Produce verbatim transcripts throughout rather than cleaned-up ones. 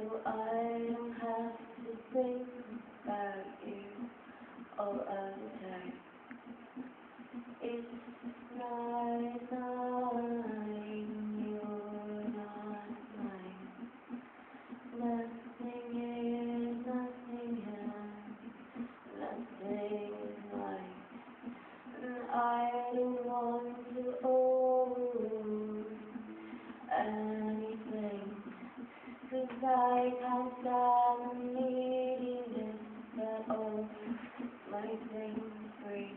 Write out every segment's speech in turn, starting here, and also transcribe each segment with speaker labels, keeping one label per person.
Speaker 1: so I don't have to think about you all of the time. It's not mine, you're not mine. Nothing is, nothing has, nothing is mine. And I don't want to own anything, 'cause I can't stand needing this, that all my things free.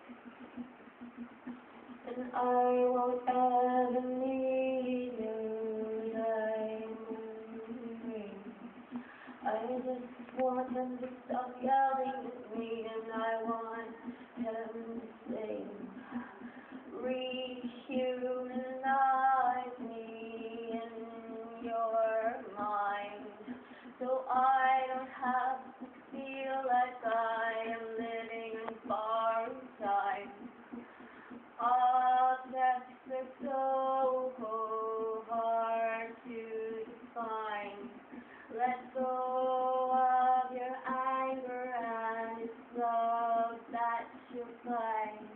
Speaker 1: And I won't ever need you, I'm wondering. I just want them to stop yelling at me, and I want them to sing. Rehumanize me in your mind, so I don't have to feel like I am living in borrowed time. Objects are so hard to define. Let go of your anger and it's love that you'll find.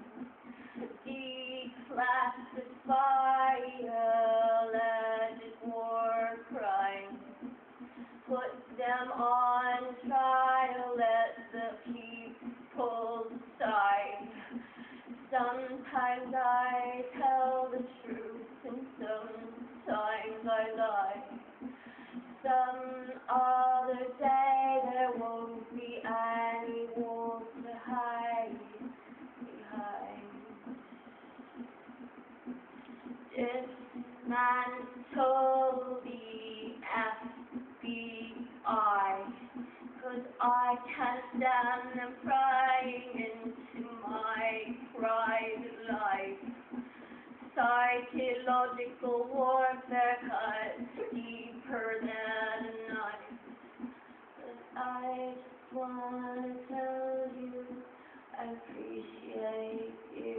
Speaker 1: Declassify alleged war crimes. Put them on trial, let the people decide. Sometimes I tell the truth and sometimes I lie. Some other day there won't be any wolf to hide behind. Dismantle the F B I, 'cause I can't stand them prying into my private life. Psychological warfare cuts deeper than a knife. But I just wanna tell you I appreciate you.